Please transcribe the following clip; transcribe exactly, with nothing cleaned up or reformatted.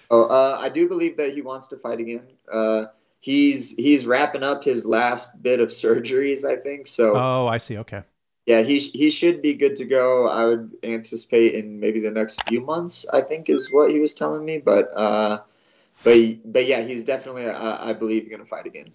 Oh, uh, I do believe that he wants to fight again. Uh, he's he's wrapping up his last bit of surgeries, I think. So Oh, I see. Okay. yeah, he sh- he should be good to go. I would anticipate in maybe the next few months, I think is what he was telling me. But uh, but but yeah, he's definitely, uh, I believe, going to fight again.